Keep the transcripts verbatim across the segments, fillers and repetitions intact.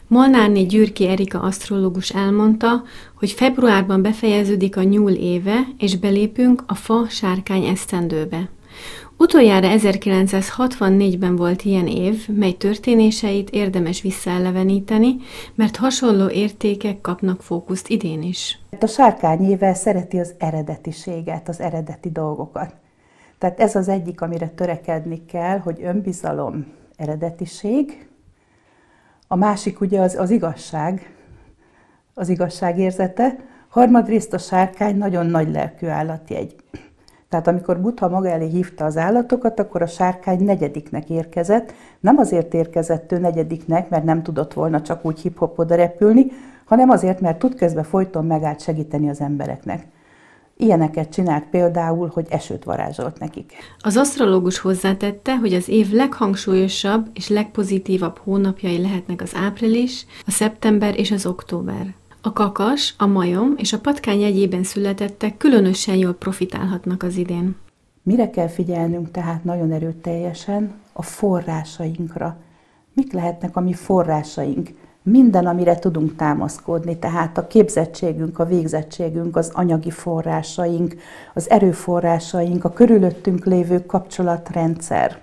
Molnárné Gyürki Erika asztrológus elmondta, hogy februárban befejeződik a nyúl éve, és belépünk a fa sárkány esztendőbe. Utoljára ezerkilencszázhatvannégyben volt ilyen év, mely történéseit érdemes visszaeleveníteni, mert hasonló értékek kapnak fókuszt idén is. A sárkány éve szereti az eredetiséget, az eredeti dolgokat. Tehát ez az egyik, amire törekedni kell, hogy önbizalom, eredetiség. A másik ugye az, az igazság, az igazság érzete. Harmadrészt a sárkány nagyon nagy lelkű állatjegy. Tehát amikor Buddha maga elé hívta az állatokat, akkor a sárkány negyediknek érkezett. Nem azért érkezett ő negyediknek, mert nem tudott volna csak úgy hip-hop oda repülni, hanem azért, mert tud közben folyton megállt segíteni az embereknek. Ilyeneket csinált például, hogy esőt varázsolt nekik. Az asztrológus hozzátette, hogy az év leghangsúlyosabb és legpozitívabb hónapjai lehetnek az április, a szeptember és az október. A kakas, a majom és a patkány jegyében születettek különösen jól profitálhatnak az idén. Mire kell figyelnünk tehát nagyon erőteljesen? A forrásainkra. Mik lehetnek a mi forrásaink? Minden, amire tudunk támaszkodni, tehát a képzettségünk, a végzettségünk, az anyagi forrásaink, az erőforrásaink, a körülöttünk lévő kapcsolatrendszer.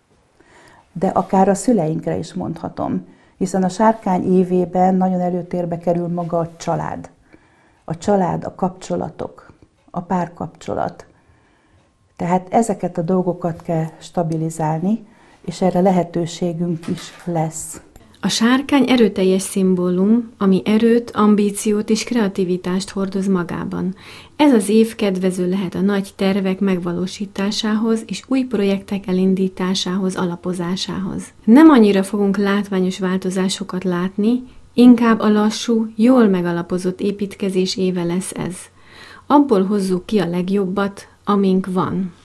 De akár a szüleinkre is mondhatom, hiszen a sárkány évében nagyon előtérbe kerül maga a család. A család, a kapcsolatok, a párkapcsolat. Tehát ezeket a dolgokat kell stabilizálni, és erre lehetőségünk is lesz. A sárkány erőteljes szimbólum, ami erőt, ambíciót és kreativitást hordoz magában. Ez az év kedvező lehet a nagy tervek megvalósításához és új projektek elindításához, alapozásához. Nem annyira fogunk látványos változásokat látni, inkább a lassú, jól megalapozott építkezés éve lesz ez. Abból hozzuk ki a legjobbat, amink van.